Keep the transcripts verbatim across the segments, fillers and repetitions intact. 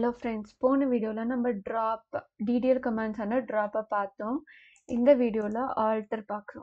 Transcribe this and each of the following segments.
Hello friends, போன வீடியோவில் நம்ம ட்ராப் டிடிஎல் கமாண்ட்ஸான ட்ராப்பை பார்த்தோம். இந்த வீடியோவில் ஆல்டர் பார்க்குறோம்.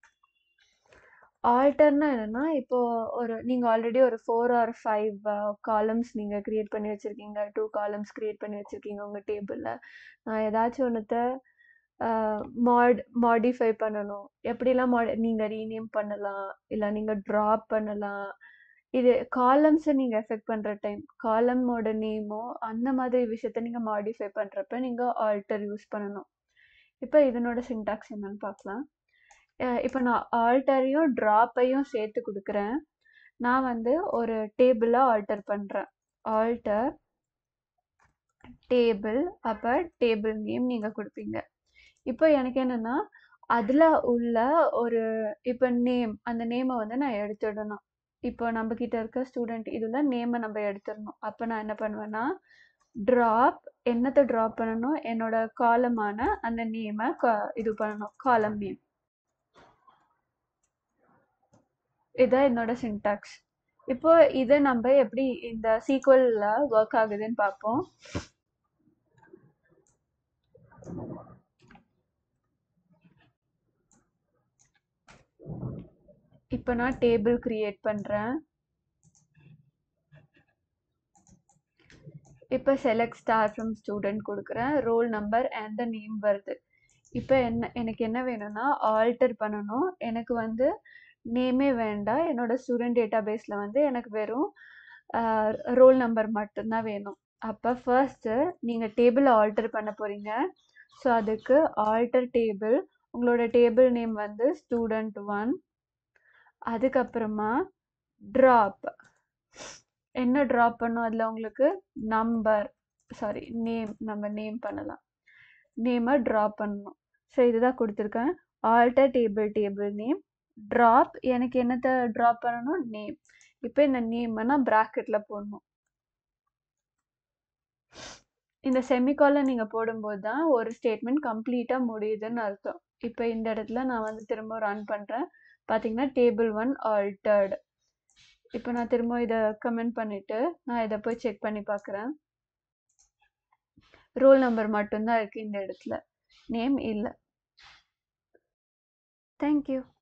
ஆல்டர்னா என்னென்னா, இப்போது ஒரு நீங்கள் ஆல்ரெடி ஒரு ஃபோர் ஆர் ஃபைவ் காலம்ஸ் நீங்கள் க்ரியேட் பண்ணி வச்சுருக்கீங்க, டூ காலம்ஸ் க்ரியேட் பண்ணி வச்சுருக்கீங்க உங்கள் டேபிளில். நான் ஏதாச்சும் ஒன்றத்தை மாட் மாடிஃபை பண்ணணும். எப்படிலாம் மாடி நீங்கள் ரீநேம் பண்ணலாம், இல்லை நீங்கள் ட்ராப் பண்ணலாம். இது காலம்ஸை நீங்கள் எஃபெக்ட் பண்ணுற டைம், காலமோட நேமோ அந்த மாதிரி விஷயத்த நீங்கள் மாடிஃபை பண்ணுறப்ப நீங்கள் ஆல்டர் யூஸ் பண்ணணும். இப்போ இதனோட சின்டாக்ஸ் என்னன்னு பார்க்கலாம். இப்போ நான் ஆல்டரையும் ட்ராப்பையும் சேர்த்து கொடுக்குறேன். நான் வந்து ஒரு டேபிளை ஆல்டர் பண்ணுறேன். ஆல்டர் டேபிள், அப்போ டேபிள் நேம் நீங்கள் கொடுப்பீங்க. இப்போ எனக்கு என்னென்னா, அதில் உள்ள ஒரு இப்போ நேம், அந்த நேமை வந்து நான் எடுத்துடணும். இப்போ நம்ம கிட்ட இருக்க ஸ்டூடெண்ட் இதில் நேமை நம்ம எடுத்துடணும். அப்போ நான் என்ன பண்ணுவேன்னா, ட்ராப் என்னத்தை ட்ராப் பண்ணணும், என்னோட காலமான அந்த நேமை இது பண்ணணும், காலம் நேம். இதான் என்னோட சின்டாக்ஸ். இப்போ இதை நம்ம எப்படி இந்த சீக்வல்ல ஒர்க் ஆகுதுன்னு பார்ப்போம். இப்போ நான் டேபிள் கிரியேட் பண்ணுறேன். இப்போ செலக்ட் ஸ்டார் ஃப்ரம் ஸ்டூடெண்ட் கொடுக்குறேன். Roll number and the name வருது. இப்போ என்ன எனக்கு என்ன வேணும்னா, ஆல்டர் பண்ணணும். எனக்கு வந்து நேமே வேண்டாம். என்னோட ஸ்டூடெண்ட் டேட்டா பேஸில் வந்து எனக்கு வெறும் ரோல் நம்பர் மட்டும்தான் வேணும். அப்போ ஃபர்ஸ்ட்டு நீங்கள் டேபிளை ஆல்டர் பண்ண போகிறீங்க. ஸோ அதுக்கு ஆல்டர் டேபிள், உங்களோட டேபிள் நேம் வந்து ஸ்டூடெண்ட் ஒன். அதுக்கப்புறமா ட்ராப், என்ன ட்ராப் பண்ணும், அதில் உங்களுக்கு நம்பர் சாரி நேம், நம்ம நேம் பண்ணலாம், நேமை ட்ராப் பண்ணணும். ஸோ இதுதான் கொடுத்துருக்கேன். Alter table table name drop, எனக்கு என்னத்தை ட்ராப் பண்ணணும், நேம். இப்போ இந்த நேமை நான் ப்ராக்கெட்டில் போடணும். இந்த செமிகாலன் நீங்கள் போடும்போது தான் ஒரு ஸ்டேட்மெண்ட் கம்ப்ளீட்டாக முடியுதுன்னு அர்த்தம். இப்போ இந்த இடத்துல நான் வந்து திரும்ப ரன் பண்ணுறேன். பார்த்தீங்கன்னா டேபிள் ஒன் ஆல்டர்டு. இப்போ நான் திரும்ப இதை கமெண்ட் பண்ணிவிட்டு நான் இதை போய் செக் பண்ணி பார்க்குறேன். ரோல் நம்பர் மட்டும்தான் இருக்குது இந்த இடத்துல, நேம் இல்லை. தேங்க்யூ.